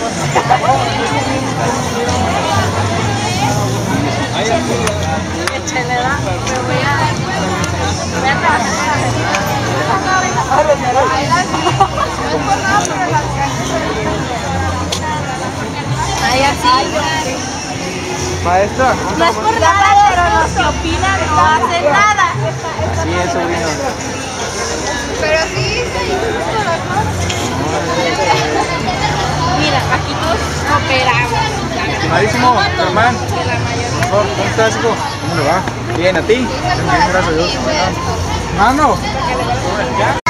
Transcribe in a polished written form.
Échale, da. Me voy a trabajar. Ay, así. Maestra. No es por nada, pero los que opinan no hacen nada. Así es, sobrino. Pero sí, mira, aquí todos cooperamos. Estimadísimo, hermano. ¿Cómo estás, hijo? ¿Cómo le va? Bien, ¿a ti? Bien, gracias a Dios. Mano.